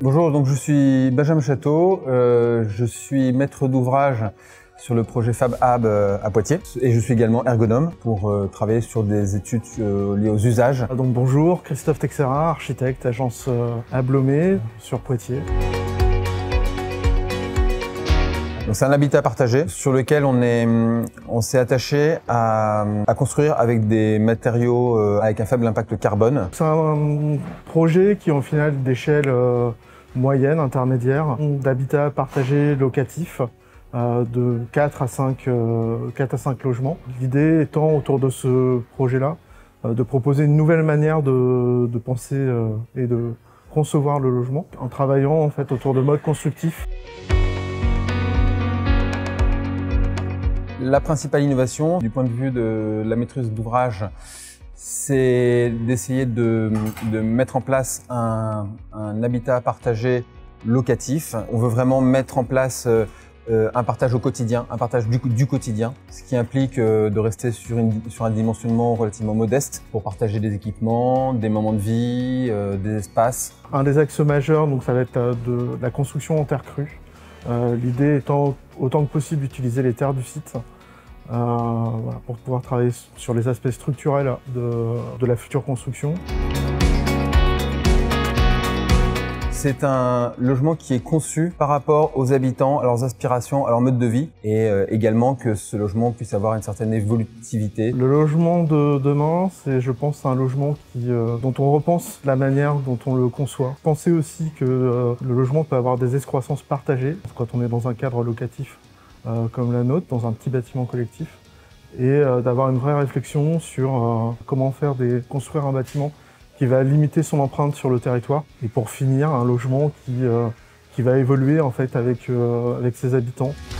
Bonjour, donc je suis Benjamin Château, je suis maître d'ouvrage sur le projet Fab Hab à Poitiers et je suis également ergonome pour travailler sur des études liées aux usages. Donc bonjour, Christophe Texera, architecte, agence Ablomé sur Poitiers. C'est un habitat partagé sur lequel on s'est attaché à construire avec des matériaux avec un faible impact carbone. C'est un projet qui est au final d'échelle moyenne, intermédiaire, d'habitat partagé locatif de 4 à 5 logements. L'idée étant autour de ce projet-là de proposer une nouvelle manière de penser et de concevoir le logement en travaillant en fait autour de modes constructifs. La principale innovation du point de vue de la maîtrise d'ouvrage, c'est d'essayer de mettre en place un habitat partagé locatif. On veut vraiment mettre en place un partage au quotidien, un partage du quotidien, ce qui implique de rester sur un dimensionnement relativement modeste pour partager des équipements, des moments de vie, des espaces. Un des axes majeurs, donc ça va être de la construction en terre crue. L'idée étant autant que possible d'utiliser les terres du site voilà, pour pouvoir travailler sur les aspects structurels de la future construction. C'est un logement qui est conçu par rapport aux habitants, à leurs aspirations, à leur mode de vie et également que ce logement puisse avoir une certaine évolutivité. Le logement de demain, c'est je pense un logement dont on repense la manière dont on le conçoit. Pensez aussi que le logement peut avoir des excroissances partagées quand on est dans un cadre locatif comme la nôtre, dans un petit bâtiment collectif, et d'avoir une vraie réflexion sur comment construire un bâtiment qui va limiter son empreinte sur le territoire et pour finir un logement qui va évoluer en fait avec ses habitants.